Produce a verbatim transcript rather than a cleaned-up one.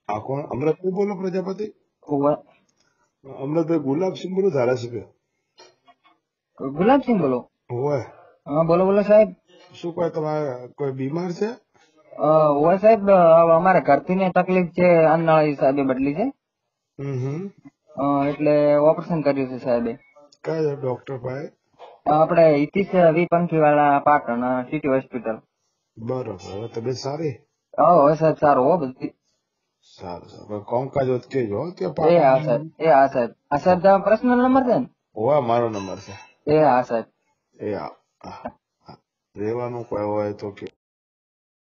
આ કોણ? અમૃતભાઈ બોલો, પ્રજાપતિ? ઓવે. અમૃતભાઈ ગુલાબસિંહ બોલો, ધારાસભ્ય. ગુલાબસિંહ બોલો? હોય. હા બોલો બોલો સાહેબ. શું કોઈ તમારે કોઈ બીમાર છે? ઓવે સાહેબ, અમારે ઘરથી ને તકલીફ છે, અન્નળી સાહેબે બદલી છે. હમ એટલે ઓપરેશન કર્યું છે સાહેબે. કયા ડોક્ટર પાસે? આપણે હિતીશ વી પંખી વાળા પાટણ સિટી હોસ્પિટલ. બરોબર. હવે તબિયત સારી? હવે સાહેબ સારું હો બધી. સારું સારું. કોમકાજ હોત કેજો હો ત્યાં એ હા પાટણ. સાહેબ, એ હા સાહેબ. આ સાહેબ તમારો પર્સનલ નંબર છે ને? હોવા મારો નંબર છે. એ હા સાહેબ. એ હા. રહેવાનું કોઈ હોય તો કે